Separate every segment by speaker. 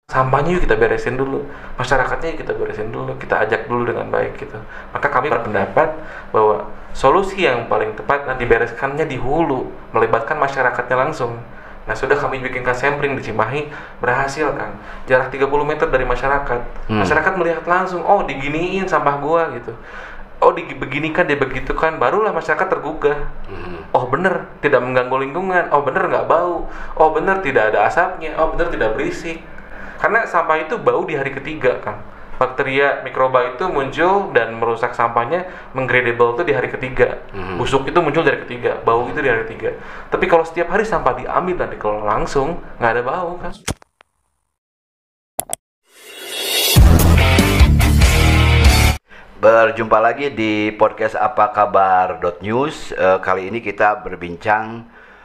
Speaker 1: sampahnya yuk kita beresin dulu, masyarakatnya yuk kita beresin dulu, kita ajak dulu dengan baik gitu. Maka kami berpendapat bahwa solusi yang paling tepat dibereskannya di hulu, melibatkan masyarakatnya langsung. Nah sudah kami bikinkan sampling di Cimahi, berhasil kan, jarak 30 meter dari masyarakat. Masyarakat melihat langsung, oh diginiin sampah gua gitu, oh beginikan, dibegitukan, barulah masyarakat tergugah. Oh bener, tidak mengganggu lingkungan, oh bener nggak bau, oh bener tidak ada asapnya, oh bener tidak berisik. Karena sampah itu bau di hari ketiga, Kang. Bakteria mikroba itu muncul dan merusak sampahnya, menggradable itu di hari ketiga. Busuk itu muncul dari ketiga, bau itu di hari ketiga. Tapi kalau setiap hari sampah diambil dan dikelola langsung, nggak ada bau, kan?
Speaker 2: Berjumpa lagi di podcast Apa Kabar .news. Kali ini kita berbincang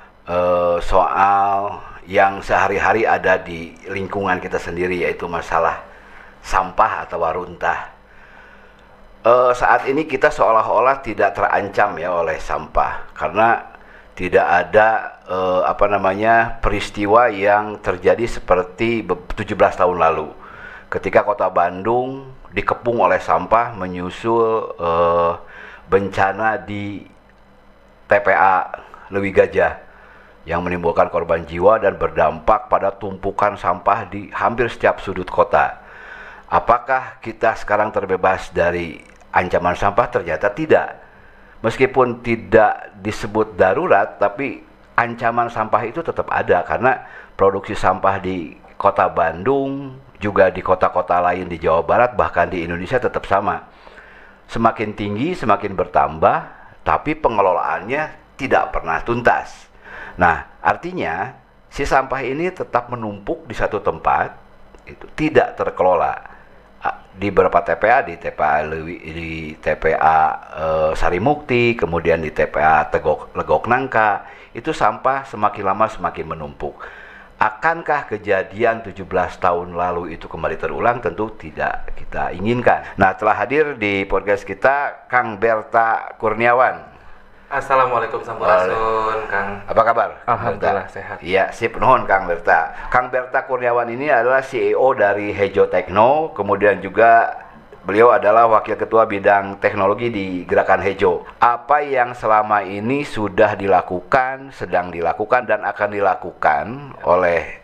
Speaker 2: soal yang sehari-hari ada di lingkungan kita sendiri, yaitu masalah sampah atau waruntah. Saat ini kita seolah-olah tidak terancam ya oleh sampah, karena tidak ada peristiwa yang terjadi seperti 17 tahun lalu ketika kota Bandung dikepung oleh sampah menyusul bencana di TPA Leuwi Gajah yang menimbulkan korban jiwa dan berdampak pada tumpukan sampah di hampir setiap sudut kota. Apakah kita sekarang terbebas dari ancaman sampah? Ternyata tidak. Meskipun tidak disebut darurat, tapi ancaman sampah itu tetap ada, karena produksi sampah di kota Bandung, juga di kota-kota lain di Jawa Barat, bahkan di Indonesia tetap sama. Semakin tinggi, semakin bertambah, tapi pengelolaannya tidak pernah tuntas. Nah, artinya si sampah ini tetap menumpuk di satu tempat, itu tidak terkelola. Di beberapa TPA, di TPA Leuwi, di TPA Sarimukti, kemudian di TPA Legok Nangka, itu sampah semakin lama semakin menumpuk. Akankah kejadian 17 tahun lalu itu kembali terulang? Tentu tidak kita inginkan. Nah, telah hadir di podcast kita Kang Berta Kurniawan.
Speaker 1: Assalamualaikum sampurasun, Kang.
Speaker 2: Apa kabar?
Speaker 1: Alhamdulillah sehat.
Speaker 2: Iya, sip nuhun Kang Berta. Kang Berta Kurniawan ini adalah CEO dari Hejo Tekno, kemudian juga beliau adalah Wakil Ketua Bidang Teknologi di Gerakan Hejo. Apa yang selama ini sudah dilakukan, sedang dilakukan, dan akan dilakukan oleh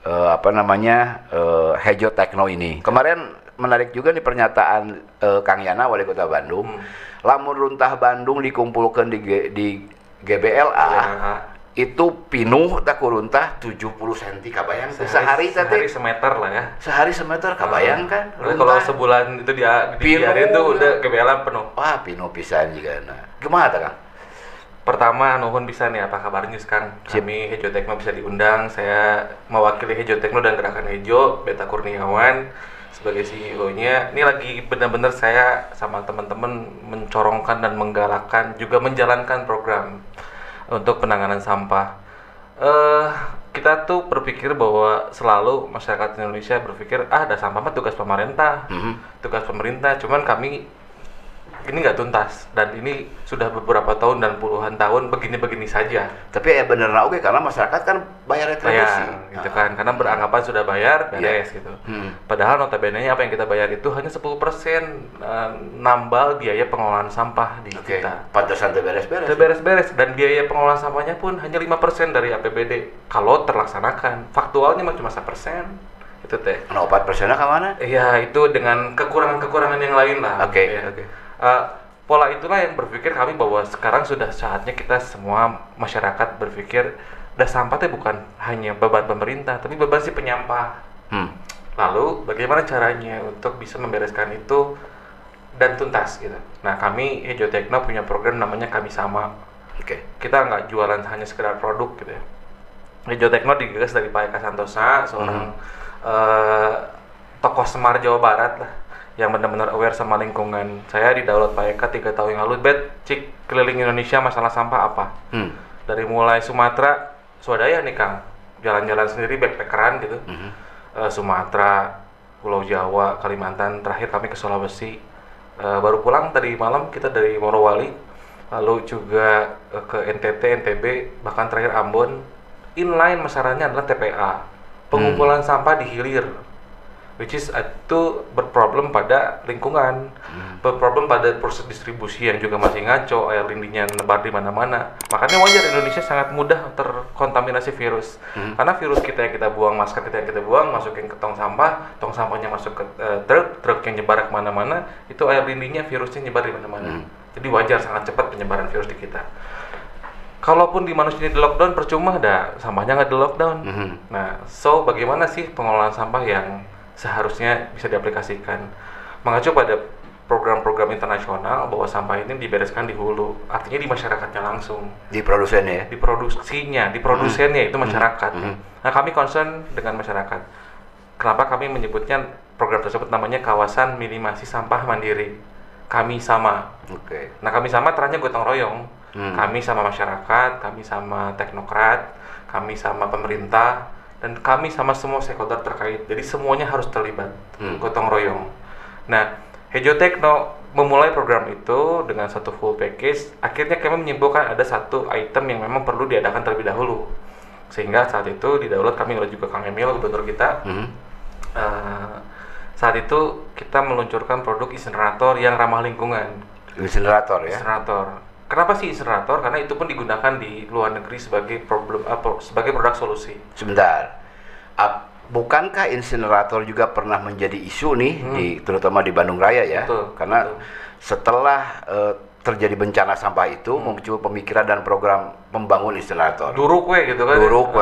Speaker 2: Hejo Tekno ini? Kemarin menarik juga nih pernyataan Kang Yana, Wali Kota Bandung. Lamun runtah Bandung dikumpulkan di GBLA, itu pinuh tak runtah 70 cm, kabayang sehari
Speaker 1: semeter lah ya.
Speaker 2: Sehari semeter, kabayang kan?
Speaker 1: Kalau sebulan itu dibiarin tuh udah GBLA penuh.
Speaker 2: Wah, pinuh pisan juga. Nah, gimana Kang?
Speaker 1: Pertama, nuhun bisa nih apa kabarnya sekarang? Kami Hejo Tekno bisa diundang. Saya mewakili Hejo Tekno dan Gerakan Hejo, Berta Kurniawan sebagai CEO-nya. Ini lagi benar-benar saya sama teman-teman mencorongkan dan menggalakkan, juga menjalankan program untuk penanganan sampah. Kita tuh berpikir bahwa selalu masyarakat Indonesia berpikir, ada sampah mah tugas pemerintah, tugas pemerintah. Cuman kami ini nggak tuntas, dan ini sudah beberapa tahun dan puluhan tahun begini-begini saja.
Speaker 2: Tapi ya bener oke, karena masyarakat kan bayar retribusi
Speaker 1: gitu kan, karena beranggapan sudah bayar beres gitu. Padahal notabene apa yang kita bayar itu hanya 10% nambal biaya pengelolaan sampah di kita.
Speaker 2: Pantesan beres-beres.
Speaker 1: Beres-beres, dan biaya pengelolaan sampahnya pun hanya 5% dari APBD kalau terlaksanakan. Faktualnya mah cuma 1%. Itu teh.
Speaker 2: Nah, 4%-nya ke mana?
Speaker 1: Iya, itu dengan kekurangan-kekurangan yang lain lah.
Speaker 2: Oke.
Speaker 1: Pola itulah yang berpikir kami bahwa sekarang sudah saatnya kita semua masyarakat berpikir, sampah itu bukan hanya beban pemerintah, tapi beban si penyampah. Lalu bagaimana caranya untuk bisa membereskan itu dan tuntas gitu. Nah, kami Hejo Tekno punya program namanya Kami Sama. Kita nggak jualan hanya sekedar produk gitu ya. Hejo Tekno digagas dari Pak Eka Santosa, seorang tokoh Semar Jawa Barat lah, yang benar-benar aware sama lingkungan. Saya didownload Pak Eka 3 tahun yang lalu, cik keliling Indonesia masalah sampah apa. Dari mulai Sumatera, swadaya nih Kang, jalan-jalan sendiri, backpackeran gitu. Sumatera, Pulau Jawa, Kalimantan, terakhir kami ke Sulawesi. Baru pulang tadi malam kita dari Morowali, lalu juga ke NTT, NTB, bahkan terakhir Ambon. Inline masalahnya adalah TPA, pengumpulan sampah di hilir. which is itu berproblem pada lingkungan, berproblem pada proses distribusi yang juga masih ngaco, air lindihnya nebar di mana-mana. Makanya wajar Indonesia sangat mudah terkontaminasi virus, karena virus kita yang kita buang, masker kita yang kita buang, masukin ke tong sampahnya masuk ke truk yang nyebar kemana-mana, itu air lindihnya virusnya nyebar di mana-mana. Jadi wajar sangat cepat penyebaran virus di kita. Kalaupun di manusia di lockdown percuma, sampahnya nggak di lockdown. Nah, so bagaimana sih pengelolaan sampah yang seharusnya bisa diaplikasikan? Mengacu pada program-program internasional bahwa sampah ini dibereskan di hulu, artinya di masyarakatnya langsung.
Speaker 2: Di produsennya ya?
Speaker 1: Di produsennya itu masyarakat. Nah, kami concern dengan masyarakat. Kenapa kami menyebutnya program tersebut namanya kawasan minimasi sampah mandiri. Kami sama. Nah, kami sama terangnya gotong royong. Kami sama masyarakat, kami sama teknokrat, kami sama pemerintah, dan kami sama semua stakeholder terkait. Jadi semuanya harus terlibat, gotong royong. Nah, Hejo Tekno memulai program itu dengan satu full package. Akhirnya kami menyimpulkan ada satu item yang memang perlu diadakan terlebih dahulu. Sehingga saat itu di Daulat kami juga Kang Emil, gubernur kita. Saat itu kita meluncurkan produk insinerator yang ramah lingkungan.
Speaker 2: Insinerator ya?
Speaker 1: Insinerator. Kenapa sih insinerator? Karena itu pun digunakan di luar negeri sebagai sebagai produk solusi.
Speaker 2: Sebentar, bukankah insinerator juga pernah menjadi isu nih, terutama di Bandung Raya ya?
Speaker 1: Betul,
Speaker 2: karena setelah terjadi bencana sampah itu muncul pemikiran dan program membangun insinerator.
Speaker 1: Duruk gitu kan?
Speaker 2: Duruk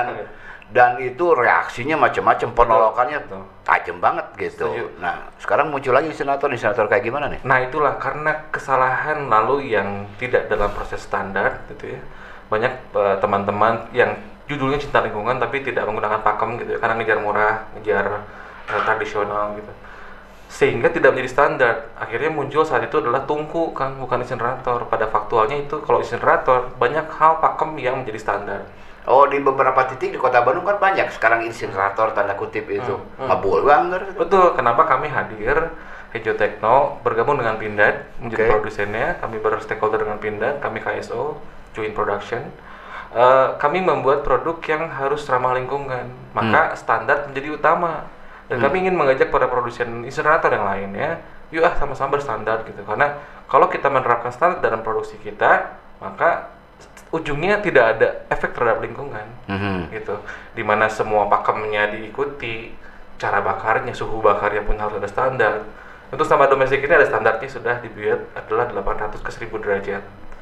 Speaker 2: dan itu reaksinya macam-macam, penolakannya tajam banget gitu.
Speaker 1: Setuju.
Speaker 2: Nah, sekarang muncul lagi insinerator kayak gimana nih?
Speaker 1: Nah, itulah karena kesalahan lalu yang tidak dalam proses standar gitu ya. Banyak teman-teman yang judulnya cinta lingkungan tapi tidak menggunakan pakem gitu ya, karena ngejar murah, ngejar tradisional gitu. Sehingga tidak menjadi standar. Akhirnya muncul saat itu adalah tungku kan, bukan insinerator. Pada faktualnya itu kalau insinerator banyak hal pakem yang menjadi standar.
Speaker 2: Oh, di beberapa titik di Kota Bandung kan banyak sekarang insinerator tanda kutip itu. Ngabul banget.
Speaker 1: Betul, kenapa kami hadir Hejo Tekno bergabung dengan Pindad menjadi produsennya, kami berstakeholder dengan Pindad, kami KSO, joint production. Kami membuat produk yang harus ramah lingkungan, maka standar menjadi utama. Dan kami ingin mengajak para produsen insinerator yang lainnya, yuk sama-sama berstandar gitu. Karena kalau kita menerapkan standar dalam produksi kita, maka ujungnya tidak ada efek terhadap lingkungan, gitu. Dimana semua pakemnya diikuti, cara bakarnya, suhu bakarnya pun harus ada standar. Untuk sampah domestik ini ada standarnya, sudah dibuat adalah 800 ke 1000 derajat.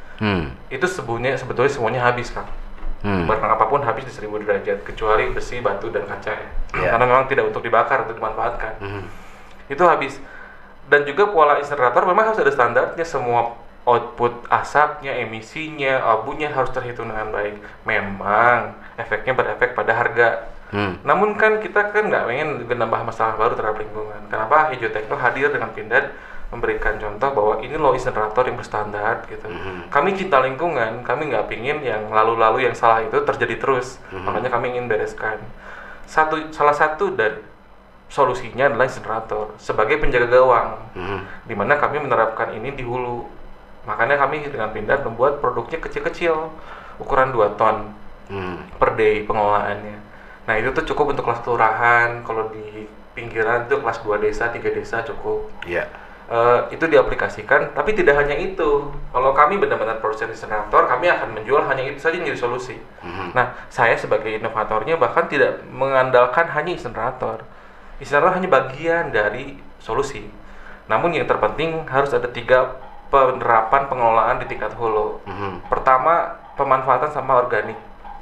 Speaker 1: Itu sebetulnya semuanya habis kan. Barang apapun habis di 1000 derajat, kecuali besi, batu, dan kaca ya. Karena memang tidak untuk dibakar, untuk dimanfaatkan. Itu habis. Dan juga pola insinerator memang harus ada standarnya, semua output asapnya, emisinya, abunya harus terhitung dengan baik. Memang efeknya berefek pada harga. Namun kan kita kan nggak pengen nambah masalah baru terhadap lingkungan. Kenapa Hejo Tekno hadir dengan Pindad memberikan contoh bahwa ini loh insinerator yang berstandar gitu. Kami cinta lingkungan, kami nggak pingin yang lalu-lalu yang salah itu terjadi terus. Makanya kami ingin bereskan. Salah satu dari solusinya adalah insinerator sebagai penjaga gawang, di mana kami menerapkan ini di hulu. Makanya kami dengan Pindad membuat produknya kecil-kecil, ukuran 2 ton per day pengelolaannya. Nah, itu tuh cukup untuk kelas kelurahan. Kalau di pinggiran itu kelas 2 desa, 3 desa cukup. Itu diaplikasikan, tapi tidak hanya itu. Kalau kami benar-benar produsen insinerator, kami akan menjual hanya itu saja menjadi solusi. Nah, saya sebagai inovatornya bahkan tidak mengandalkan hanya insinerator. Insinerator hanya bagian dari solusi. Namun yang terpenting harus ada 3 penerapan pengelolaan di tingkat hulu. Pertama, pemanfaatan sampah organik.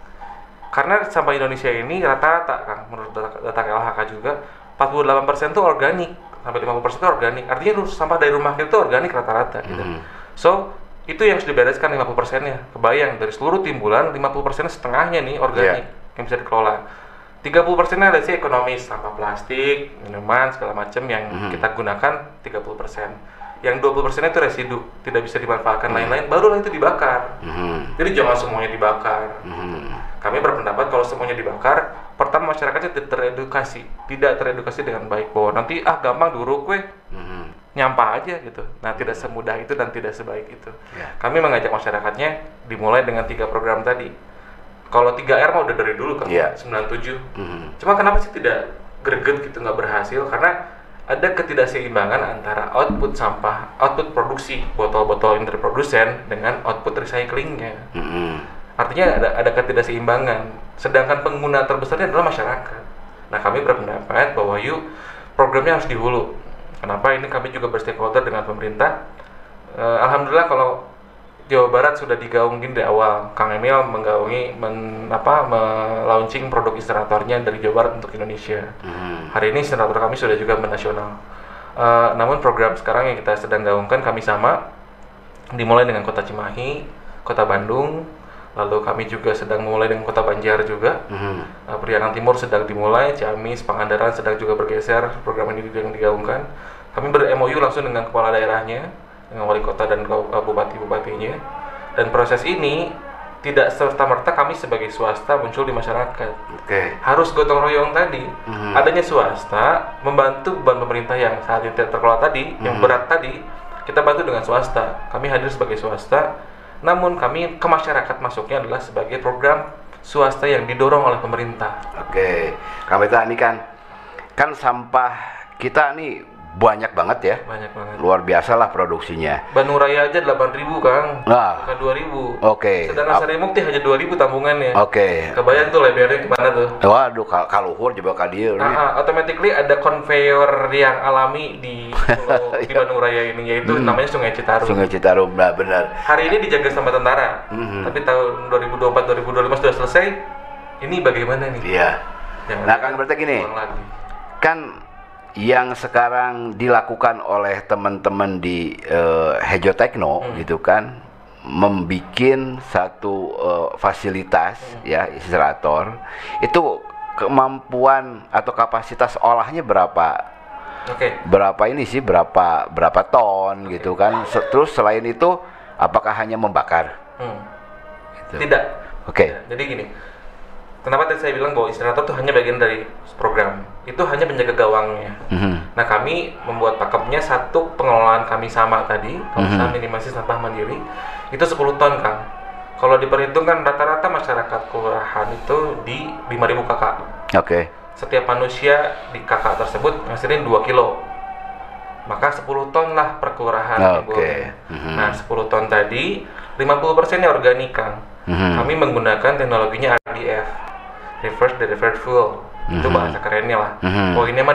Speaker 1: Karena sampah Indonesia ini rata-rata, Kang, menurut data KLHK juga 48% itu organik, sampai 50% itu organik. Artinya sampah dari rumah kita itu organik rata-rata gitu. So, itu yang harus dibereskan 50%-nya. Kebayang dari seluruh timbulan 50% setengahnya nih organik yang bisa dikelola. 30%-nya ada sih ekonomis, sampah plastik, minuman, segala macam yang kita gunakan 30%. Yang 20% itu residu, tidak bisa dimanfaatkan lain-lain, barulah itu dibakar. Jadi jangan semuanya dibakar. Kami berpendapat kalau semuanya dibakar, pertama masyarakatnya tidak teredukasi dengan baik bahwa nanti gampang duruk nyampah aja gitu. Nah, tidak semudah itu dan tidak sebaik itu. Kami mengajak masyarakatnya dimulai dengan 3 program tadi. Kalau 3R mah udah dari dulu kan, 97. Cuma kenapa sih tidak greget gitu, nggak berhasil karena ada ketidakseimbangan antara output sampah, output produksi botol-botol yang dari produsen dengan output recyclingnya. Artinya ada ketidakseimbangan. Sedangkan pengguna terbesarnya adalah masyarakat. Nah, kami berpendapat bahwa programnya harus di hulu. Kenapa? Ini kami juga berstakeholder dengan pemerintah. Alhamdulillah kalau Jawa Barat sudah digaungin dari awal. Kang Emil melaunching produk insineratornya dari Jawa Barat untuk Indonesia. Hari ini insinerator kami sudah juga menasional. Namun program sekarang yang kita sedang gaungkan kami sama, dimulai dengan Kota Cimahi, Kota Bandung, lalu kami juga sedang memulai dengan Kota Banjar juga. Priangan Timur sedang dimulai, Ciamis, Pangandaran sedang juga bergeser. Program ini yang digaungkan. Kami ber-MOU langsung dengan kepala daerahnya, dengan wali kota dan bupati-bupatinya. Dan proses ini tidak serta-merta kami sebagai swasta muncul di masyarakat. Harus gotong royong tadi. Adanya swasta membantu beban pemerintah yang saat ini tidak terkelola tadi, yang berat tadi, kita bantu dengan swasta. Kami hadir sebagai swasta, namun kami ke masyarakat masuknya adalah sebagai program swasta yang didorong oleh pemerintah.
Speaker 2: Kang Beta, ini kan sampah kita nih banyak banget ya.
Speaker 1: Banyak banget.
Speaker 2: Luar biasa lah produksinya.
Speaker 1: Bandung Raya aja 8.000, Kang.
Speaker 2: Nah.
Speaker 1: Bukan 2.000.
Speaker 2: Sedangkan
Speaker 1: Sarimukti hanya 2.000 tambungannya.
Speaker 2: Kebayang
Speaker 1: tuh lebarnya kemana tuh?
Speaker 2: Waduh, kaluhur coba ka dieu.
Speaker 1: Automatically ada konveyor yang alami di pulau di Bandung Raya ini, yaitu namanya Sungai Citarum.
Speaker 2: Sungai Citarum, benar.
Speaker 1: Hari ini dijaga sama tentara. Tapi tahun 2024-2025 sudah selesai. Ini bagaimana nih?
Speaker 2: Iya. Nah, kan berarti gini. Kan yang sekarang dilakukan oleh teman-teman di Hejo Tekno gitu kan, membikin satu fasilitas ya insinerator, itu kemampuan atau kapasitas olahnya berapa? Berapa ini sih, berapa ton gitu kan? Terus selain itu apakah hanya membakar?
Speaker 1: Gitu. Tidak. Jadi gini, kenapa tadi saya bilang bahwa insinerator itu hanya bagian dari program, itu hanya penjaga gawangnya. Nah, kami membuat pakemnya, satu pengelolaan kami sama tadi, usaha minimasi sampah mandiri, itu 10 ton, Kang. Kalau diperhitungkan rata-rata masyarakat kelurahan itu di 5.000 kakak. Setiap manusia di kakak tersebut ngasilin 2 kilo. Maka 10 ton lah per kelurahan. Nah, 10 ton tadi, 50%-nya organik, Kang. Kami menggunakan teknologinya RDF, Reverse Derived Fuel. Itu bahasa kerennya lah. Ini mah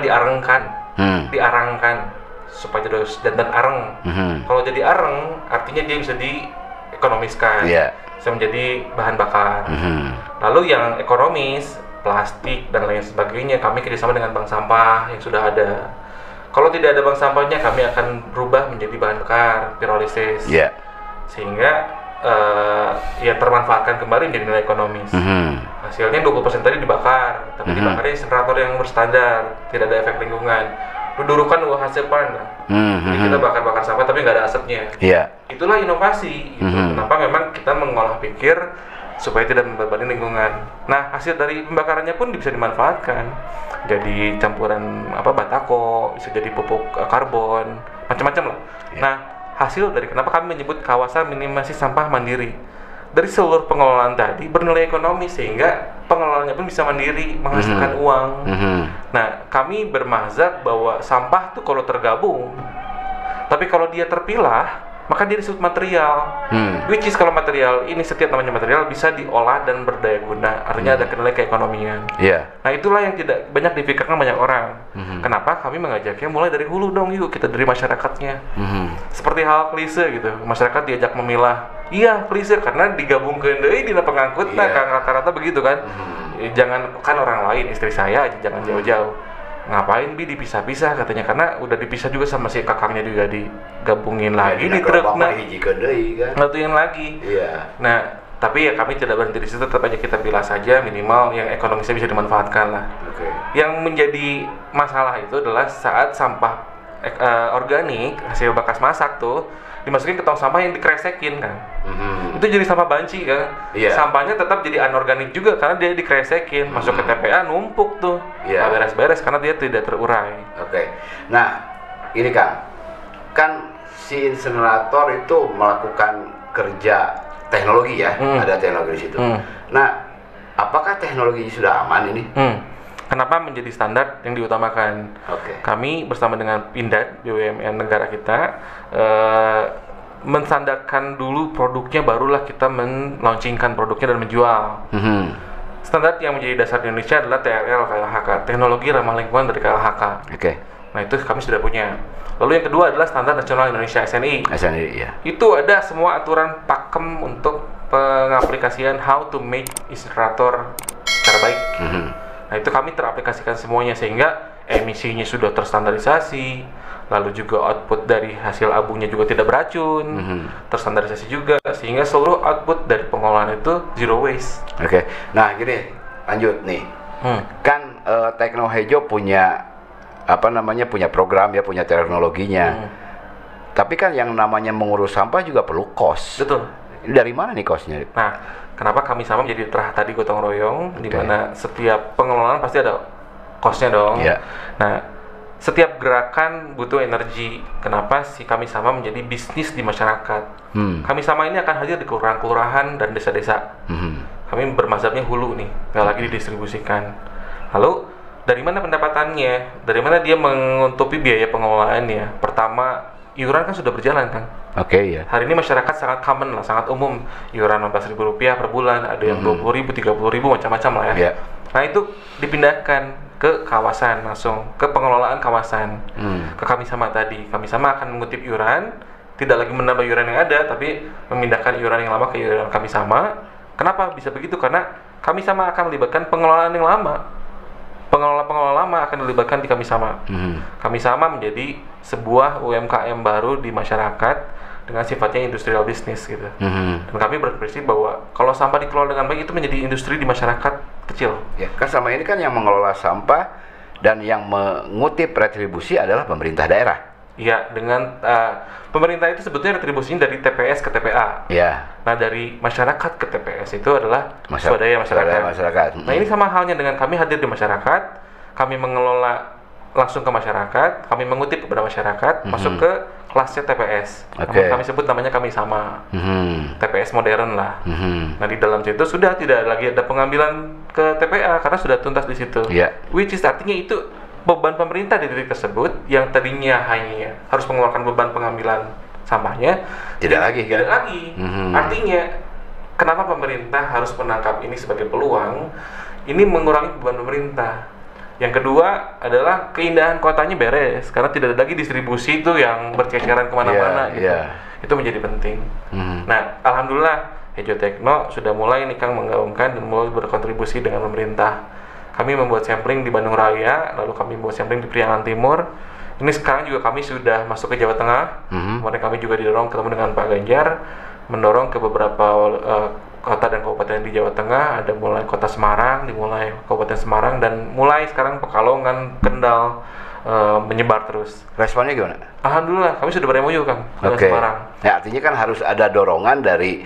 Speaker 1: diarangkan supaya jadi dan areng. Kalau jadi areng, artinya dia bisa diekonomiskan, bisa menjadi bahan bakar. Lalu yang ekonomis, plastik dan lain sebagainya, kami kerjasama dengan bank sampah yang sudah ada. Kalau tidak ada bank sampahnya, kami akan berubah menjadi bahan bakar, pirolisis, sehingga termanfaatkan kembali menjadi nilai ekonomis. Hasilnya 20% tadi dibakar, tapi dibakarnya insinerator yang berstandar, tidak ada efek lingkungan. Dudurukan hasil panen. Jadi kita bakar-bakar sampah tapi nggak ada asapnya. Itulah inovasi. Kenapa memang kita mengolah pikir supaya tidak membebani lingkungan. Nah, hasil dari pembakarannya pun bisa dimanfaatkan. Jadi campuran batako, bisa jadi pupuk karbon, macam-macam lah. Nah, hasil dari kenapa kami menyebut kawasan minimasi sampah mandiri, dari seluruh pengelolaan tadi bernilai ekonomi sehingga pengelolanya pun bisa mandiri, menghasilkan uang. Nah, kami bermazhab bahwa sampah tuh kalau tergabung, tapi kalau dia terpilah, maka dia disebut material. Which is kalau material ini, setiap namanya material bisa diolah dan berdaya guna, artinya ada nilai keekonomian. Nah, itulah yang tidak banyak dipikirkan banyak orang. Kenapa kami mengajaknya mulai dari hulu dong, yuk kita dari masyarakatnya. Seperti hal klise gitu, masyarakat diajak memilah. Iya, klise karena digabungkan deui dina pengangkut. Nah, rata-rata begitu kan. Jangan kan orang lain, istri saya aja jangan jauh-jauh. Ngapain bi dipisah-pisah katanya, karena udah dipisah juga sama si kakangnya juga digabungin lagi di truk. Nah, ngatuin lagi. Nah, tapi ya kami tidak berhenti di situ, tetap aja kita pilah saja, minimal yang ekonomisnya bisa dimanfaatkan lah. Yang menjadi masalah itu adalah saat sampah organik hasil bekas masak tuh dimasukin ke tong sampah yang dikresekin kan. Itu jadi sampah banci kan. Sampahnya tetap jadi anorganik juga karena dia dikresekin, masuk ke TPA numpuk tuh. Nggak beres-beres karena dia tidak terurai.
Speaker 2: Nah, ini kan si insinerator itu melakukan kerja teknologi ya, ada teknologi di situ. Nah, apakah teknologi sudah aman ini?
Speaker 1: Kenapa menjadi standar yang diutamakan?
Speaker 2: Oke.
Speaker 1: Kami bersama dengan Pindad, BUMN negara kita, menstandarkan dulu produknya, barulah kita men-launchingkan produknya dan menjual. Standar yang menjadi dasar di Indonesia adalah TRL KLHK, teknologi ramah lingkungan dari KLHK.
Speaker 2: Oke.
Speaker 1: Nah, itu kami sudah punya. Lalu yang kedua adalah standar nasional Indonesia SNI.
Speaker 2: SNI, ya.
Speaker 1: Itu ada semua aturan pakem untuk pengaplikasian how to make insinerator secara baik. Nah, itu kami teraplikasikan semuanya sehingga emisinya sudah terstandarisasi, lalu juga output dari hasil abunya juga tidak beracun, terstandarisasi juga, sehingga seluruh output dari pengolahan itu zero waste.
Speaker 2: Oke. Nah, gini, lanjut nih. Kan Tekno Hejo punya punya program ya, punya teknologinya. Tapi kan yang namanya mengurus sampah juga perlu cost.
Speaker 1: Betul.
Speaker 2: Ini dari mana nih costnya?
Speaker 1: Nah, kenapa kami sama menjadi tadi gotong royong, di mana setiap pengelolaan pasti ada costnya dong.
Speaker 2: Yeah.
Speaker 1: Nah, setiap gerakan butuh energi. Kenapa sih kami sama menjadi bisnis di masyarakat? Kami sama ini akan hadir di kelurahan-kelurahan dan desa-desa. Kami bermazhabnya hulu nih, nggak lagi didistribusikan. Lalu dari mana pendapatannya? Dari mana dia menutupi biaya pengelolaannya? Pertama, iuran kan sudah berjalan, Kang.
Speaker 2: Oke, ya.
Speaker 1: Hari ini masyarakat sangat common lah, sangat umum. Iuran Rp16.000 per bulan, ada yang 20.000, 30.000, macam-macam lah ya. Nah, itu dipindahkan ke kawasan langsung, ke pengelolaan kawasan. Ke kami sama tadi. Kami sama akan mengutip iuran, tidak lagi menambah iuran yang ada, tapi memindahkan iuran yang lama ke iuran kami sama. Kenapa bisa begitu? Karena kami sama akan melibatkan pengelolaan yang lama. Pengelola lama akan dilibatkan di kami sama. Kami sama menjadi sebuah UMKM baru di masyarakat dengan sifatnya industrial business gitu. Dan kami berprinsip bahwa kalau sampah dikelola dengan baik itu menjadi industri di masyarakat kecil.
Speaker 2: Ya, kan sama ini kan yang mengelola sampah dan yang mengutip retribusi adalah pemerintah daerah.
Speaker 1: Iya, dengan pemerintah itu sebetulnya retribusinya dari TPS ke TPA.
Speaker 2: Iya.
Speaker 1: Nah, dari masyarakat ke TPS itu adalah swadaya masyarakat. Nah, ini sama halnya dengan kami hadir di masyarakat, kami mengelola langsung ke masyarakat, kami mengutip kepada masyarakat, masuk ke kelasnya TPS. Kami sebut namanya kami sama. TPS modern lah. Nah, di dalam situ sudah tidak lagi ada pengambilan ke TPA karena sudah tuntas di situ. Which is artinya itu beban pemerintah di titik tersebut yang tadinya hanya harus mengeluarkan beban pengambilan sampahnya
Speaker 2: tidak lagi.
Speaker 1: Artinya kenapa pemerintah harus menangkap ini sebagai peluang? Ini mengurangi beban pemerintah. Yang kedua adalah keindahan kotanya beres karena tidak ada lagi distribusi itu yang berceceran kemana-mana gitu. Itu menjadi penting. Nah, alhamdulillah Hejo Tekno sudah mulai nih Kang menggaungkan dan mulai berkontribusi dengan pemerintah. Kami membuat sampling di Bandung Raya, lalu kami membuat sampling di Priangan Timur. Ini sekarang juga kami sudah masuk ke Jawa Tengah. Kemarin kami juga didorong ketemu dengan Pak Ganjar, mendorong ke beberapa kota dan kabupaten di Jawa Tengah. Ada mulai kota Semarang, dimulai Kabupaten Semarang, dan mulai sekarang Pekalongan, Kendal, menyebar terus.
Speaker 2: Responnya gimana?
Speaker 1: Alhamdulillah, kami sudah ber-MOU Kang dengan Semarang.
Speaker 2: Ya, artinya kan harus ada dorongan dari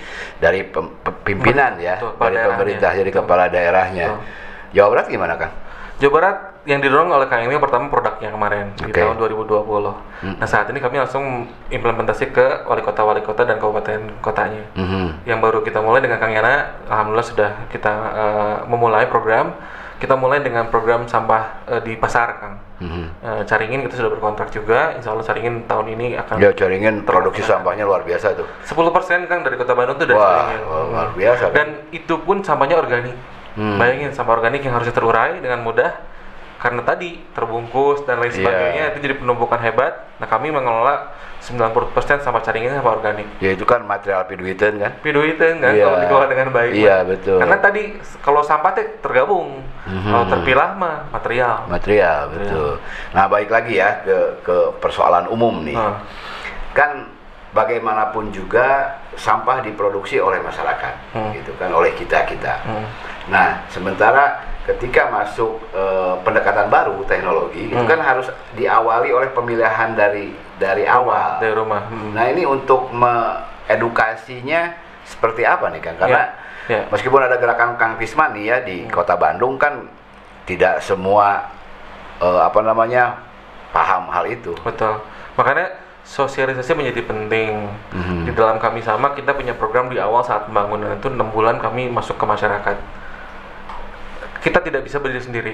Speaker 2: pimpinan ya, dari pemerintah, jadi kepala daerahnya. Jawa Barat gimana, Kang?
Speaker 1: Jawa Barat yang didorong oleh Kang ini pertama produknya kemarin di tahun 2020. Nah, saat ini kami langsung implementasi ke wali kota dan kabupaten kotanya. Yang baru kita mulai dengan Kang Yana, alhamdulillah sudah kita memulai program. Kita mulai dengan program sampah di pasar, Kang. Caringin kita sudah berkontrak juga. Insya Allah Caringin tahun ini akan.
Speaker 2: Ya, Caringin produksi sampahnya luar biasa tuh.
Speaker 1: 10% Kang dari Kota Bandung tuh dari Caringin.
Speaker 2: Luar biasa.
Speaker 1: Dan itu pun sampahnya organik. Bayangin sampah organik yang harusnya terurai dengan mudah karena tadi terbungkus dan lain sebagainya, itu jadi penumpukan hebat. Nah, kami mengelola 90% sampah Caringin sampah organik. Ya,
Speaker 2: itu kan material piduiten kan?
Speaker 1: Piduiten kan, kalau dikelola dengan baik.
Speaker 2: Iya, betul.
Speaker 1: Karena tadi kalau sampah teh tergabung, kalau terpilah mah material.
Speaker 2: Material, betul. Nah, balik lagi ya ke persoalan umum nih. Kan bagaimanapun juga sampah diproduksi oleh masyarakat, gitu kan, oleh kita. Nah, sementara ketika masuk pendekatan baru teknologi, itu kan harus diawali oleh pemilihan dari awal
Speaker 1: dari rumah.
Speaker 2: Nah, ini untuk mengedukasinya seperti apa nih, Kang? Karena meskipun ada gerakan Kang Fisman nih ya di Kota Bandung, kan tidak semua paham hal itu.
Speaker 1: Betul. Makanya sosialisasi menjadi penting. Di dalam kami sama kita punya program di awal saat pembangunan itu 6 bulan kami masuk ke masyarakat. Kita tidak bisa berdiri sendiri.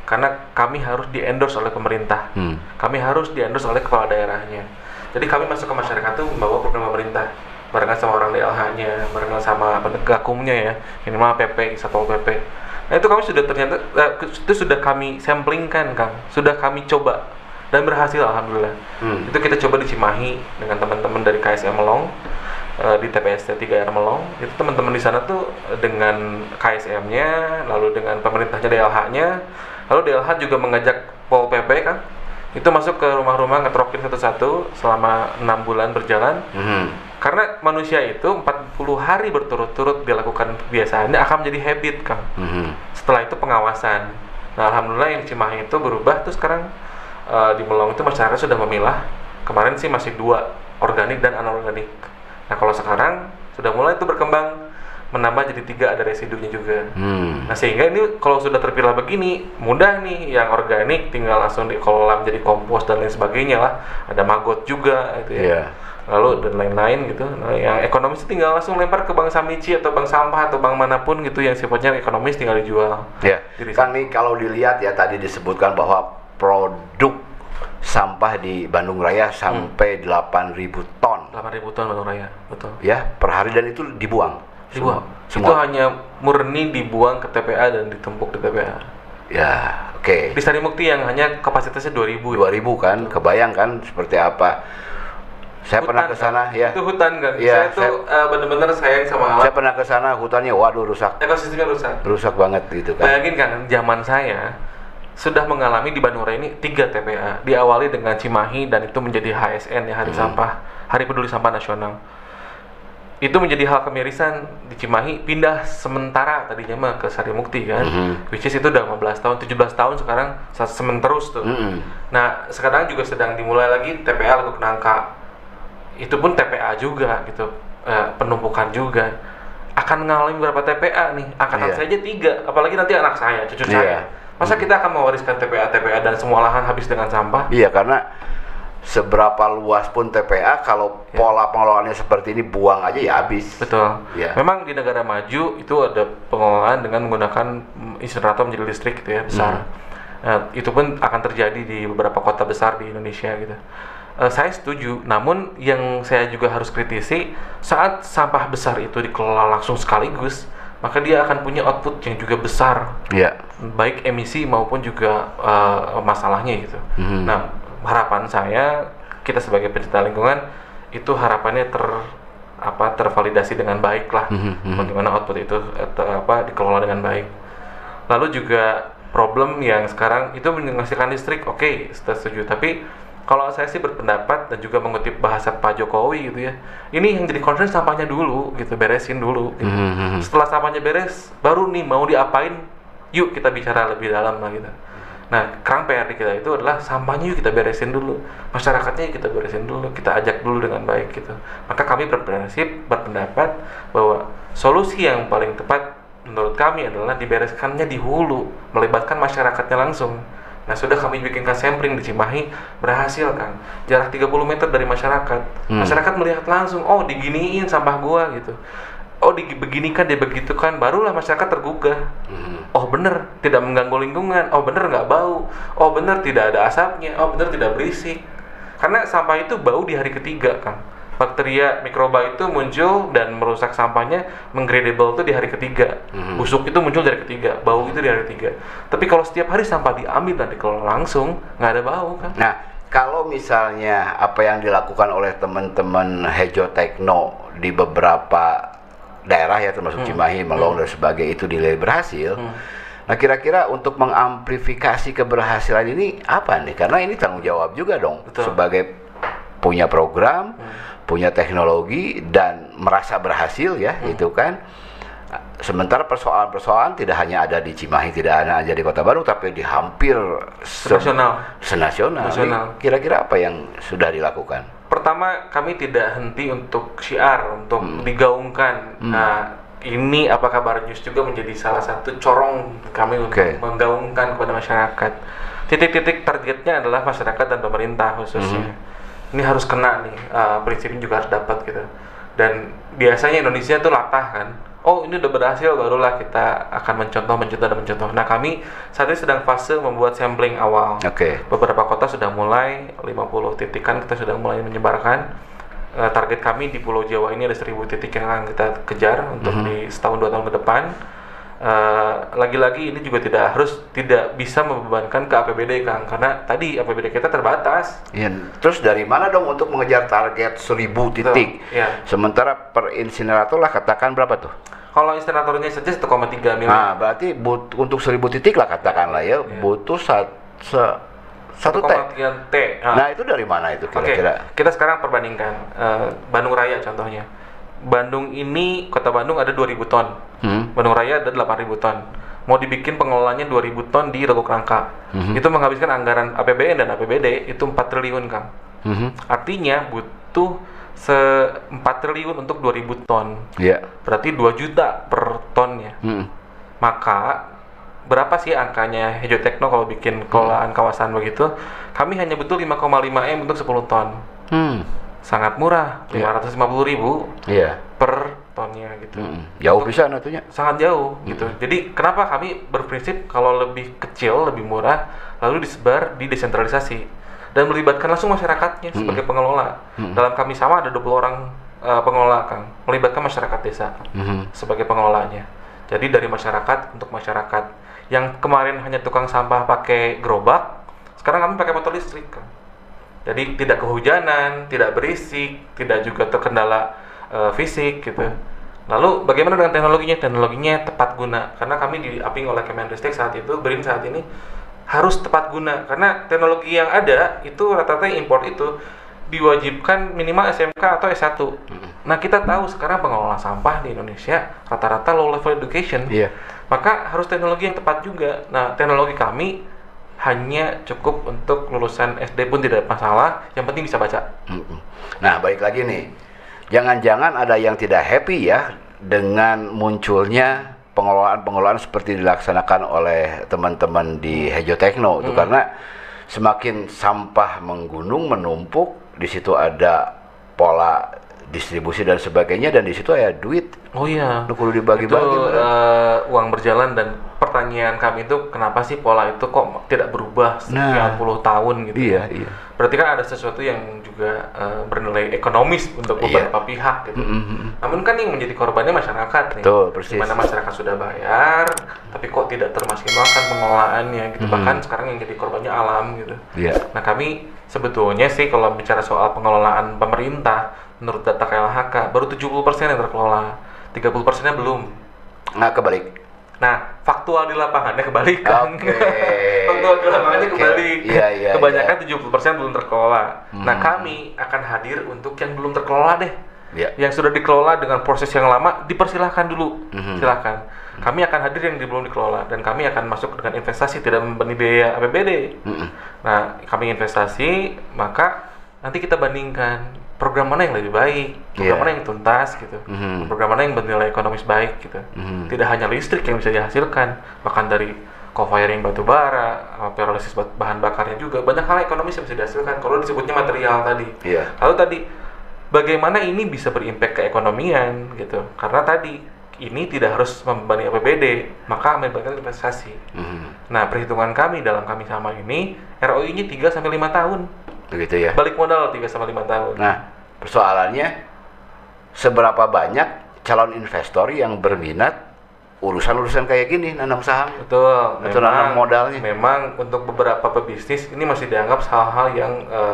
Speaker 1: karena kami harus di-endorse oleh pemerintah. Kami harus di-endorse oleh kepala daerahnya. Jadi kami masuk ke masyarakat tuh membawa program pemerintah, barengan sama orang DLH-nya, barengan sama penegak hukumnya ya, minimal PP, Satpol PP. Nah itu kami sudah ternyata itu sudah kami samplingkan, Kang, sudah kami coba dan berhasil alhamdulillah. Itu kita coba di Cimahi dengan teman-teman dari KSM Melong, di TPST 3R Melong. Itu teman-teman di sana tuh dengan KSM-nya, lalu dengan pemerintahnya DLH-nya, lalu DLH juga mengajak Pol PP kan, itu masuk ke rumah-rumah ngetrokin satu-satu selama 6 bulan berjalan. Karena manusia itu 40 hari berturut-turut dilakukan kebiasaannya akan menjadi habit, Kang. Setelah itu pengawasan. Nah alhamdulillah yang di Cimahi itu berubah tuh sekarang. Di Melong itu masyarakat sudah memilah. Kemarin sih masih 2, organik dan anorganik. Nah kalau sekarang sudah mulai itu berkembang, menambah jadi 3, ada residunya juga. Nah sehingga ini kalau sudah terpilah begini, mudah nih yang organik tinggal langsung dikolam jadi kompos dan lain sebagainya lah. Ada maggot juga itu ya. Lalu dan lain-lain gitu. Nah yang ekonomis tinggal langsung lempar ke bank Samici atau bank sampah atau bank manapun gitu yang sifatnya ekonomis, tinggal dijual.
Speaker 2: Ya. Kang, nih kalau dilihat ya tadi disebutkan bahwa produk sampah di Bandung Raya sampai 8.000 ton.
Speaker 1: 8.000 ton Bandung Raya, betul.
Speaker 2: Ya, per hari, dan itu dibuang.
Speaker 1: Dibuang.
Speaker 2: Semua.
Speaker 1: Itu hanya murni dibuang ke TPA dan ditumpuk di TPA.
Speaker 2: Ya, oke.
Speaker 1: Di Sarimukti yang hanya kapasitasnya 2.000.
Speaker 2: 2.000 kan, kebayang kan seperti apa. Saya
Speaker 1: Hutan,
Speaker 2: pernah ke sana ya.
Speaker 1: Itu hutan kan.
Speaker 2: Ya,
Speaker 1: saya tuh benar-benar sayang sama alam.
Speaker 2: Saya pernah ke sana, hutannya waduh rusak.
Speaker 1: Ekosistemnya rusak.
Speaker 2: Rusak banget gitu kan.
Speaker 1: Bayangin kan, zaman saya sudah mengalami di Bandung Raya ini 3 TPA. Diawali dengan Cimahi dan itu menjadi HSN ya, Hari Sampah, Hari Peduli Sampah Nasional. Itu menjadi hal kemirisan di Cimahi, pindah sementara tadinya mah ke Sarimukti kan. Which is itu udah 15 tahun, 17 tahun sekarang sementerus tuh. Nah, sekarang juga sedang dimulai lagi TPA Legok Nangka. Itu pun TPA juga gitu. Penumpukan juga. Akan mengalami berapa TPA nih? Angkatan saya aja 3, apalagi nanti anak saya, cucu saya. Masa kita akan mewariskan TPA dan semua lahan habis dengan sampah? Iya,
Speaker 2: karena seberapa luas pun TPA, kalau pola pengelolaannya seperti ini, buang aja ya habis.
Speaker 1: Betul. Memang di negara maju itu ada pengelolaan dengan menggunakan insinerator menjadi listrik gitu ya, besar. Itu pun akan terjadi di beberapa kota besar di Indonesia gitu. Saya setuju, namun yang saya juga harus kritisi, saat sampah besar itu dikelola langsung sekaligus, maka dia akan punya output yang juga besar, baik emisi maupun juga masalahnya gitu. Nah, harapan saya, kita sebagai pencinta lingkungan, itu harapannya tervalidasi dengan baik lah, bagaimana output itu dikelola dengan baik. Lalu juga problem yang sekarang itu menghasilkan listrik, oke, setuju, tapi kalau saya sih berpendapat dan juga mengutip bahasa Pak Jokowi gitu ya, ini yang jadi concern sampahnya dulu gitu, beresin dulu gitu. Setelah sampahnya beres, baru nih mau diapain, yuk kita bicara lebih dalam lah gitu. Nah, kerang PR kita itu adalah sampahnya yuk kita beresin dulu, masyarakatnya yuk kita beresin dulu, kita ajak dulu dengan baik gitu. Maka kami berpendapat bahwa solusi yang paling tepat menurut kami adalah dibereskannya di hulu, melibatkan masyarakatnya langsung. Nah, sudah kami bikinkan sampling di Cimahi, berhasil kan, jarak 30 meter dari masyarakat. Masyarakat melihat langsung, oh diginiin sampah gua gitu, oh beginikan, dia begitu kan, barulah masyarakat tergugah. Oh bener, tidak mengganggu lingkungan, oh bener nggak bau, oh bener tidak ada asapnya, oh bener tidak berisik. Karena sampah itu bau di hari ketiga kan, bakteria mikroba itu muncul dan merusak sampahnya, menggradable itu di hari ketiga, busuk itu muncul dari ketiga, bau itu di hari ketiga. Tapi kalau setiap hari sampah diambil dan dikelola langsung, nggak ada bau kan.
Speaker 2: Nah, kalau misalnya apa yang dilakukan oleh teman-teman Hejo Tekno di beberapa daerah ya, termasuk Cimahi, Melong dan sebagainya, itu dinilai berhasil, nah kira-kira untuk mengamplifikasi keberhasilan ini apa nih? Karena ini tanggung jawab juga dong.
Speaker 1: Betul.
Speaker 2: Sebagai punya program, punya teknologi dan merasa berhasil ya, gitu kan. Sementara persoalan-persoalan tidak hanya ada di Cimahi, tidak hanya ada di Kota Bandung, tapi di hampir senasional. Kira-kira apa yang sudah dilakukan?
Speaker 1: Pertama, kami tidak henti untuk syiar, untuk digaungkan. Nah, ini apa kabar news juga menjadi salah satu corong kami untuk menggaungkan kepada masyarakat. Titik-titik targetnya adalah masyarakat dan pemerintah khususnya. Ini harus kena nih, prinsipnya juga harus dapat gitu. Dan biasanya Indonesia tuh latah kan, oh ini udah berhasil, barulah kita akan mencontoh. Nah kami saat ini sedang fase membuat sampling awal. Beberapa kota sudah mulai, 50 titik kan kita sudah mulai menyebarkan. Target kami di Pulau Jawa ini ada 1000 titik yang akan kita kejar untuk di setahun 2 tahun ke depan. Lagi-lagi ini juga tidak bisa membebankan ke APBD Kang, karena tadi APBD kita terbatas.
Speaker 2: Ya, terus dari mana dong untuk mengejar target 1000 titik?
Speaker 1: Ya.
Speaker 2: Sementara per insinerator lah katakan berapa tuh?
Speaker 1: Kalau insineratornya saja 1,3 miliar.
Speaker 2: Nah, berarti untuk 1000 titik lah katakanlah ya, butuh satu T. Nah, itu dari mana itu kira-kira?
Speaker 1: Kita sekarang perbandingkan Bandung Raya contohnya. Bandung ini, kota Bandung ada 2000 ton. Bandung Raya ada 8000 ton. Mau dibikin pengelolaannya 2000 ton di Rego Krangka. Itu menghabiskan anggaran APBN dan APBD itu 4 triliun, Kang. Artinya butuh 4 triliun untuk 2000 ton. Berarti 2 juta per tonnya. Maka berapa sih angkanya Hejo Tekno kalau bikin kelolaan kawasan begitu? Kami hanya butuh 5,5 M untuk 10 ton. Sangat murah, 550.000 per tonnya gitu.
Speaker 2: Jauh bisa natunya.
Speaker 1: Sangat jauh gitu. Jadi kenapa kami berprinsip kalau lebih kecil, lebih murah, lalu disebar di desentralisasi dan melibatkan langsung masyarakatnya sebagai pengelola. Dalam kami sama ada 20 orang pengelola, Kang, melibatkan masyarakat desa sebagai pengelolanya. Jadi dari masyarakat untuk masyarakat. Yang kemarin hanya tukang sampah pakai gerobak, sekarang kami pakai motor listrik, Kang. Jadi tidak kehujanan, tidak berisik, tidak juga terkendala fisik gitu. Lalu bagaimana dengan teknologinya? Teknologinya tepat guna. Karena kami diaping oleh Kemendristek saat itu, BRIN saat ini harus tepat guna. Karena teknologi yang ada itu rata-rata import itu diwajibkan minimal SMK atau S1. Nah kita tahu sekarang pengelola sampah di Indonesia rata-rata low level education. Maka harus teknologi yang tepat juga. Nah teknologi kami hanya cukup untuk lulusan SD pun tidak masalah, yang penting bisa baca.
Speaker 2: Nah, balik lagi nih, jangan-jangan ada yang tidak happy ya dengan munculnya pengelolaan seperti dilaksanakan oleh teman-teman di Hejo Tekno itu, karena semakin sampah menggunung menumpuk, di situ ada pola distribusi dan sebagainya, dan di situ ada duit. Lu kudu dibagi-bagi.
Speaker 1: Uang berjalan, dan pertanyaan kami itu kenapa sih pola itu kok tidak berubah sekian puluh tahun gitu. Berarti kan ada sesuatu yang juga bernilai ekonomis untuk beberapa pihak gitu. Namun kan yang menjadi korbannya masyarakat nih. Dimana masyarakat sudah bayar, tapi kok tidak termaksimalkan pengelolaannya gitu. Bahkan sekarang yang jadi korbannya alam gitu. Nah kami sebetulnya sih kalau bicara soal pengelolaan pemerintah, menurut data KLHK baru 70% yang terkelola, 30%-nya belum.
Speaker 2: Nah kebalik.
Speaker 1: Nah faktual di lapangannya kebalik, Kang. Faktual di lapangannya kebalik. Kebanyakan 70% belum terkelola. Nah kami akan hadir untuk yang belum terkelola deh. Yang sudah dikelola dengan proses yang lama, dipersilahkan dulu. Silakan. Kami akan hadir yang belum dikelola, dan kami akan masuk dengan investasi, tidak membebani biaya APBD. Nah kami investasi, maka nanti kita bandingkan program mana yang lebih baik, program mana yang tuntas gitu, program mana yang bernilai ekonomis baik gitu. Tidak hanya listrik yang bisa dihasilkan, bahkan dari co-firing batu bara, pirolisis bahan bakarnya juga banyak hal ekonomis yang bisa dihasilkan. Kalau disebutnya material tadi. Lalu tadi bagaimana ini bisa berimpact ke ekonomian gitu? Karena tadi ini tidak harus membebani APBD, maka melibatkan investasi. Nah perhitungan kami dalam kami sama ini ROI-nya 3 sampai 5 tahun.
Speaker 2: Begitu ya.
Speaker 1: Balik modal 3 sampai 5 tahun.
Speaker 2: Nah, persoalannya seberapa banyak calon investor yang berminat urusan-urusan kayak gini, nanam saham.
Speaker 1: Betul.
Speaker 2: Atau nanam modalnya.
Speaker 1: Memang untuk beberapa pebisnis ini masih dianggap hal-hal yang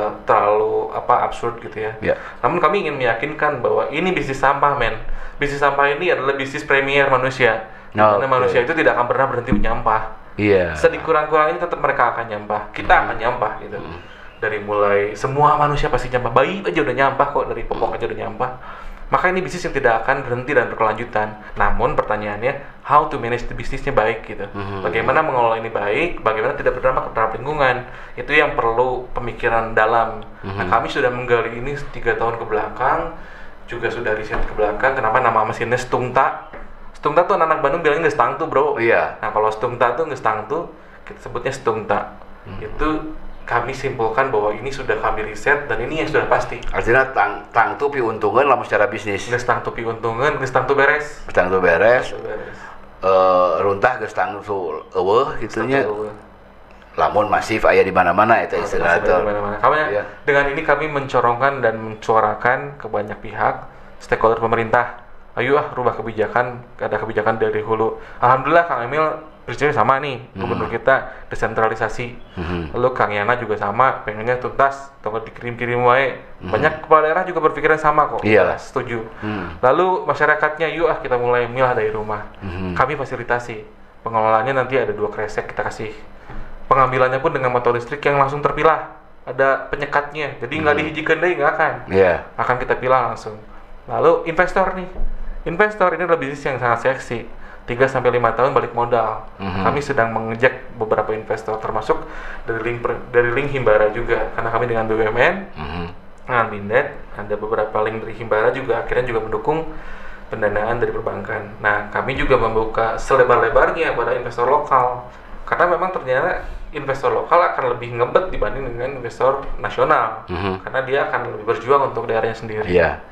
Speaker 1: terlalu absurd gitu ya. Namun kami ingin meyakinkan bahwa ini bisnis sampah, men. Bisnis sampah ini adalah bisnis premier manusia. Karena manusia itu tidak akan pernah berhenti menyampah. Sedikurang-kurangnya tetap mereka akan nyampah. Kita akan nyampah gitu. Dari mulai semua manusia pasti nyampah, bayi aja udah nyampah kok, dari popok aja udah nyampah. Maka ini bisnis yang tidak akan berhenti dan berkelanjutan. Namun pertanyaannya, how to manage the bisnisnya baik gitu. Bagaimana mengelola ini baik, bagaimana tidak berdampak terhadap lingkungan. Itu yang perlu pemikiran dalam. Nah kami sudah menggali ini 3 tahun ke belakang, juga sudah riset ke belakang. Kenapa nama mesinnya Stungta? Stungta tuh anak Bandung bilangnya ngestang tuh bro. Nah kalau Stungta tuh ngestang tuh, kita sebutnya Stungta. Itu kami simpulkan bahwa ini sudah kami riset dan ini yang sudah pasti.
Speaker 2: Artinya tang tu piuntungan lamun secara bisnis.
Speaker 1: Geus tang tu piuntungan, geus tang tu beres.
Speaker 2: Tang tu beres.
Speaker 1: Geus beres.
Speaker 2: Runtah geus tang tu eueuh kitu nya.
Speaker 1: Geus tang tu eueuh.
Speaker 2: Lamun masif aya di mana-mana eta istilah
Speaker 1: Masih ada di mana-mana.
Speaker 2: Iya.
Speaker 1: Dengan ini kami mencorongkan dan mensuarakan ke banyak pihak, stakeholder pemerintah. Ayo rubah kebijakan, ada kebijakan dari hulu. Alhamdulillah Kang Emil prinsipnya sama nih, gubernur kita desentralisasi. Lalu Kang Yana juga sama, pengennya tuntas, tunggu dikirim-kirim wae. Banyak kepala daerah juga berpikiran sama kok.
Speaker 2: Iyalah.
Speaker 1: Setuju. Lalu masyarakatnya, yuk kita mulai milah dari rumah. Kami fasilitasi. Pengelolaannya nanti ada 2 kresek kita kasih. Pengambilannya pun dengan motor listrik yang langsung terpilah. Ada penyekatnya, jadi nggak dihijikan deh, nggak akan. Akan kita pilah langsung. Lalu investor nih. Investor ini adalah bisnis yang sangat seksi. 3-5 tahun balik modal. Kami sedang mengejek beberapa investor, termasuk dari link Himbara juga, karena kami dengan BUMN, dengan Bindet, ada beberapa link dari Himbara juga akhirnya juga mendukung pendanaan dari perbankan. Nah, kami juga membuka selebar-lebarnya pada investor lokal, karena memang ternyata investor lokal akan lebih ngebet dibanding dengan investor nasional, karena dia akan lebih berjuang untuk daerahnya sendiri.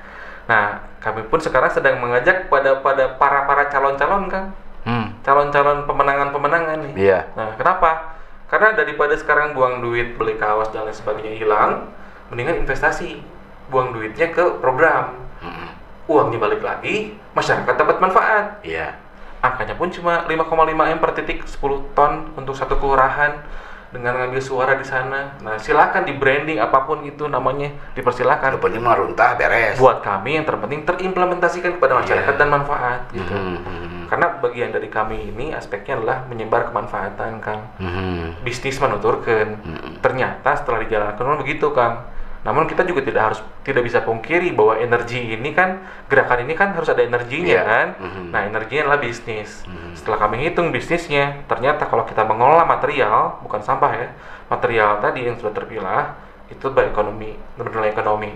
Speaker 1: Nah, kami pun sekarang sedang mengajak pada para calon-calon kan, calon-calon pemenangan nih. Nah, kenapa? Karena daripada sekarang buang duit beli kaos dan lain sebagainya hilang, mendingan investasi, buang duitnya ke program, uangnya balik lagi, masyarakat dapat manfaat. Angkanya pun cuma 5,5 M per titik 10 ton untuk satu kelurahan. Dengan ngambil suara di sana. Nah, silakan di branding apapun itu namanya, dipersilakan.
Speaker 2: Yang penting mah runtah beres.
Speaker 1: Buat kami yang terpenting terimplementasikan kepada masyarakat dan manfaat gitu. Karena bagian dari kami ini aspeknya adalah menyebar kemanfaatan, Kang. Bisnis menuturkan. Ternyata setelah dijalankan begitu, Kang. Namun kita juga tidak bisa pungkiri bahwa energi ini kan, gerakan ini kan harus ada energinya kan. Nah, energinya adalah bisnis. Setelah kami hitung bisnisnya, ternyata kalau kita mengelola material, bukan sampah ya, material tadi yang sudah terpilah, itu bernilai ekonomi.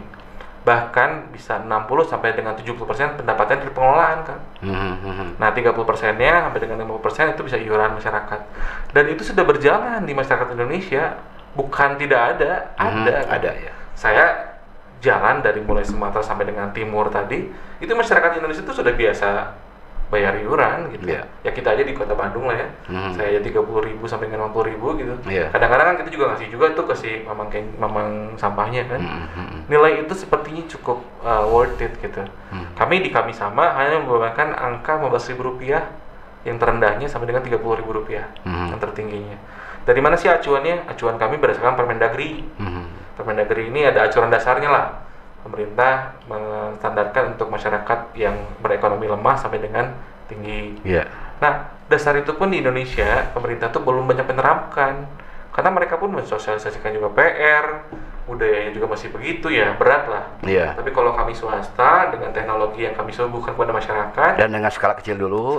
Speaker 1: Bahkan bisa 60 sampai dengan 70% pendapatan dari pengelolaan kan. Nah, 30%-nya sampai dengan 50% itu bisa iuran masyarakat. Dan itu sudah berjalan di masyarakat Indonesia, bukan tidak ada,
Speaker 2: ada ya.
Speaker 1: Saya jalan dari mulai Sumatera sampai dengan timur tadi, itu masyarakat Indonesia itu sudah biasa bayar iuran gitu. Ya kita aja di Kota Bandung lah ya. Saya aja 30.000 sampai dengan 50.000 gitu. Kadang-kadang kan kita juga ngasih juga tuh kasih mamang sampahnya kan. Nilai itu sepertinya cukup worth it gitu. Kami sama hanya membebankan angka Rp15.000 yang terendahnya sampai dengan Rp30.000 yang tertingginya. Dari mana sih acuannya? Acuan kami berdasarkan Permendagri. Permendagri ini ada acuan dasarnya lah. Pemerintah menstandarkan untuk masyarakat yang berekonomi lemah sampai dengan tinggi. Nah, dasar itu pun di Indonesia pemerintah tuh belum banyak menerapkan, karena mereka pun mensosialisasikan juga PR, budayanya juga masih begitu ya, berat lah. Tapi kalau kami swasta dengan teknologi yang kami suguhkan kepada masyarakat
Speaker 2: dan dengan skala kecil dulu,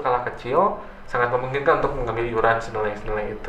Speaker 1: sangat memungkinkan untuk mengambil iuran senilai itu.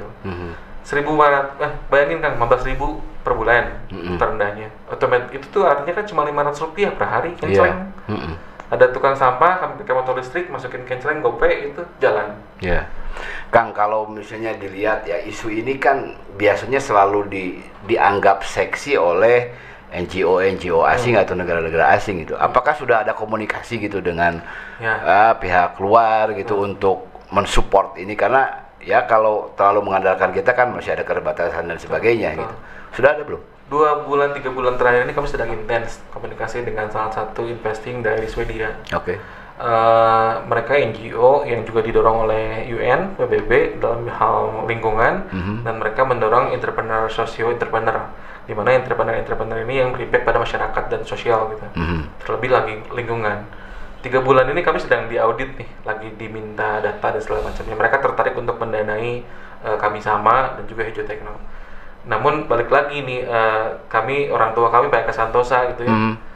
Speaker 1: 1.400, bayangin Kang, 15.000 per bulan terendahnya. Otomatis itu tuh artinya kan cuma Rp500 per hari kenceleng. Ada tukang sampah, kami pakai motor listrik, masukin kenceleng, gope, itu jalan.
Speaker 2: Kang, kalau misalnya dilihat ya, isu ini kan biasanya selalu dianggap seksi oleh NGO asing atau negara-negara asing gitu. Apakah sudah ada komunikasi gitu dengan pihak luar gitu untuk mensupport ini, karena ya kalau terlalu mengandalkan kita kan masih ada keterbatasan dan sebagainya gitu. Sudah ada belum?
Speaker 1: 2 bulan 3 bulan terakhir ini kami sedang intens komunikasi dengan salah satu investing dari Swedia. Mereka NGO yang juga didorong oleh UN, PBB dalam hal lingkungan, dan mereka mendorong socio-entrepreneur, di mana entrepreneur ini yang berimpact pada masyarakat dan sosial gitu. Terlebih lagi lingkungan. 3 bulan ini kami sedang diaudit nih, lagi diminta data dan segala macamnya. Mereka tertarik untuk mendanai kami sama dan juga Hijau Tekno. Namun balik lagi nih, kami, orang tua kami Pak Eka Santosa gitu ya,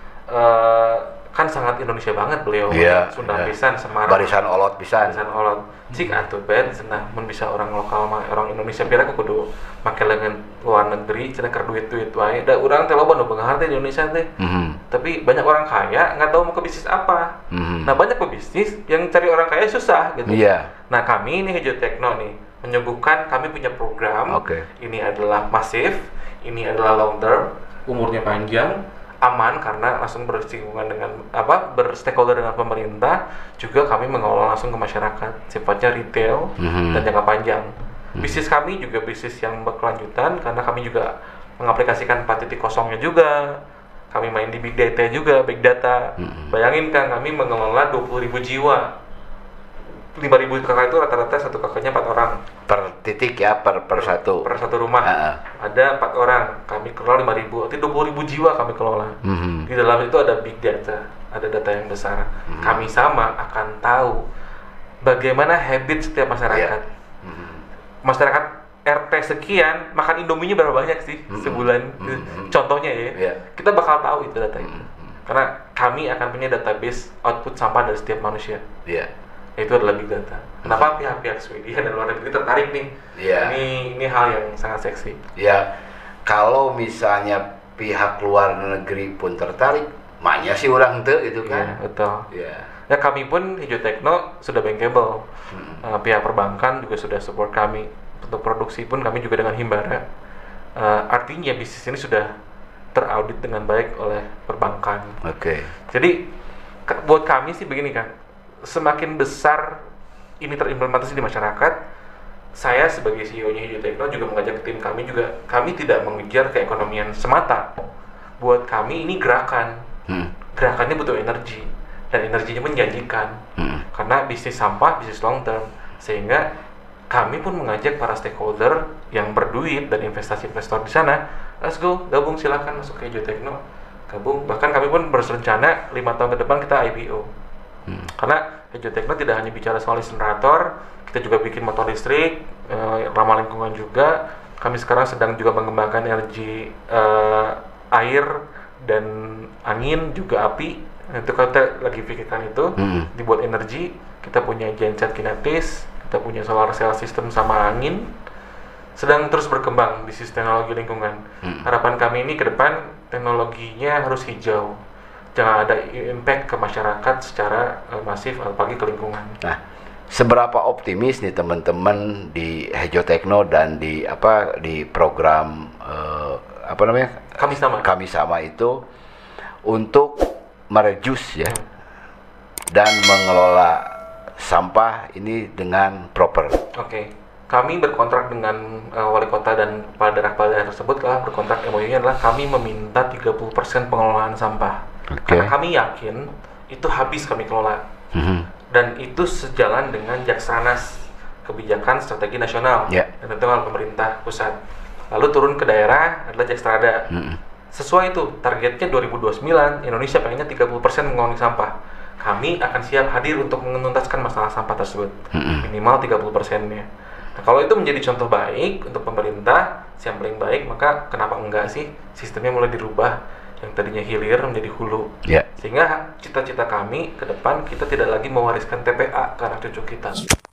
Speaker 1: kan sangat Indonesia banget beliau. Sunda pisan, Semarang,
Speaker 2: barisan olot pisan.
Speaker 1: Cik atuh ben cenah mun bisa orang lokal mah orang Indonesia pira kudu make leungeun luar negeri cenah keur duit-duit wae. Da urang teh loba nu beunghar teh di Indonesia teh. Tapi banyak orang kaya nggak tahu mau ke bisnis apa. Nah, banyak pebisnis yang cari orang kaya susah gitu. Nah, kami ini Hijau Tekno nih menyuguhkan, kami punya program. Ini adalah masif, ini adalah long term, umurnya panjang, aman karena langsung bersinggungan dengan berstakeholder dengan pemerintah. Juga kami mengelola langsung ke masyarakat, sifatnya retail dan jangka panjang. Bisnis kami juga bisnis yang berkelanjutan karena kami juga mengaplikasikan 4.0-nya juga. Kami main di big data juga, big data. Bayangin kan, kami mengelola 20.000 jiwa. 5.000 kakak itu rata-rata satu kakaknya 4 orang.
Speaker 2: Per titik ya, per satu.
Speaker 1: Per satu rumah. Ada 4 orang, kami kelola 5.000. Artinya 20.000 jiwa kami kelola. Di dalam itu ada big data, ada data yang besar. Kami sama akan tahu bagaimana habit setiap masyarakat. Masyarakat RT sekian makan Indominya berapa banyak sih sebulan, contohnya ya. Kita bakal tahu itu data itu karena kami akan punya database output sampah dari setiap manusia. Itu adalah big data. Kenapa pihak-pihak Swedia dan luar negeri tertarik nih? Ini hal yang sangat seksi.
Speaker 2: Kalau misalnya pihak luar negeri pun tertarik, maknya sih orang tuh gitu kan?
Speaker 1: Betul. Ya kami pun Hijau Tekno sudah bankable. Pihak perbankan juga sudah support kami. Untuk produksi pun kami juga dengan Himbara. Artinya bisnis ini sudah teraudit dengan baik oleh perbankan. Jadi buat kami sih begini kan, semakin besar ini terimplementasi di masyarakat, saya sebagai CEO-nya Hijau Tekno juga mengajak tim kami juga, kami tidak mengejar keekonomian semata. Buat kami ini gerakan. Gerakannya butuh energi dan energinya menjanjikan. Karena bisnis sampah, bisnis long term, sehingga kami pun mengajak para stakeholder yang berduit dan investasi-investor di sana, let's go, gabung, silahkan masuk ke Hijau Tekno, gabung. Bahkan kami pun berencana 5 tahun ke depan kita IPO. Karena Hijau Tekno tidak hanya bicara soal insinerator, kita juga bikin motor listrik, ramah lingkungan juga. Kami sekarang sedang juga mengembangkan energi air dan angin, juga api. Itu kita lagi pikirkan itu, dibuat energi. Kita punya genset kinetis, kita punya solar cell system sama angin, sedang terus berkembang di sisi teknologi lingkungan. Harapan kami ini ke depan teknologinya harus hijau, jangan ada impact ke masyarakat secara masif, apalagi ke lingkungan.
Speaker 2: Nah, seberapa optimis nih teman-teman di Hijau Tekno dan di program Kami Sama itu untuk mereduce ya dan mengelola sampah ini dengan proper.
Speaker 1: Kami berkontrak dengan wali kota dan kepala daerah tersebut lah, berkontrak MOU-nya adalah kami meminta 30% pengelolaan sampah. Karena kami yakin itu habis kami kelola. Dan itu sejalan dengan Jaksanas, kebijakan strategi nasional dan tentu pemerintah pusat. Lalu turun ke daerah adalah Jakstrada. Sesuai itu targetnya 2029 Indonesia pengennya 30% mengurangi sampah. Kami akan siap hadir untuk menuntaskan masalah sampah tersebut, minimal 30%-nya. Nah, kalau itu menjadi contoh baik untuk pemerintah, sampling baik, maka kenapa enggak sih sistemnya mulai dirubah, yang tadinya hilir menjadi hulu. Sehingga cita-cita kami ke depan, kita tidak lagi mewariskan TPA ke anak cucu kita.